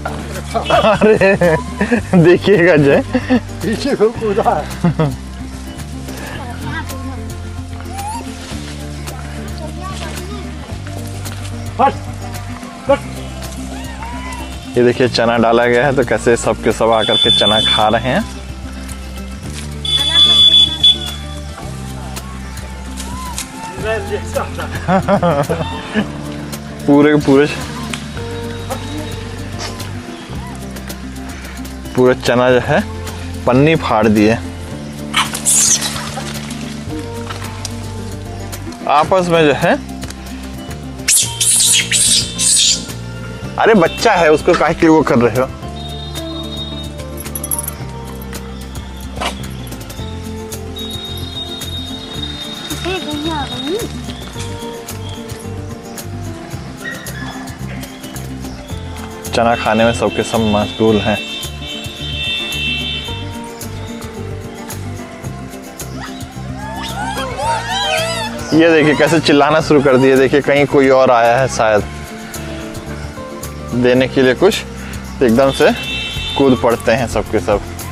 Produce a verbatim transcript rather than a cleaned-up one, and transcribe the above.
अरे देखिएगा जय, पीछे को कूदा है। ये देखिए चना डाला गया है, तो कैसे सबके सब आकर के चना खा रहे हैं। पूरे पूरे पूरे चना जो है पन्नी फाड़ दिए आपस में जो है। अरे बच्चा है, उसको काहे के वो कर रहे हो? चना खाने में सबके सब मशगूल हैं। ये देखिए कैसे चिल्लाना शुरू कर दिए। देखिए कहीं कोई और आया है शायद देने के लिए कुछ, एकदम से कूद पड़ते हैं सबके सब।